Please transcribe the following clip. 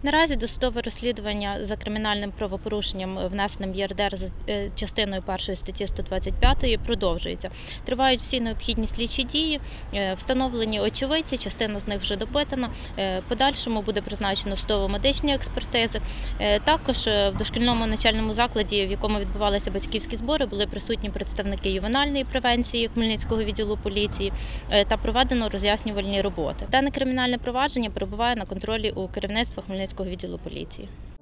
Наразі досудове розслідування за кримінальним правопорушенням, внесеним в ЄРДР за частиною 1 статті 125, продовжується. Тривають всі необхідні слідчі дії, встановлені очевидці, частина з них вже допитана. Подальшому буде призначено судово-медичні експертизи. Також в дошкільному навчальному закладі, в якому відбувалися батьківські збори, були присутні представники ювенальної превенції Хмельницького відділу поліції та проведено роз'яснювальні роботи. Дане кримінальне провадження перебуває на контролі у керівництва Хмельницького відділу поліції.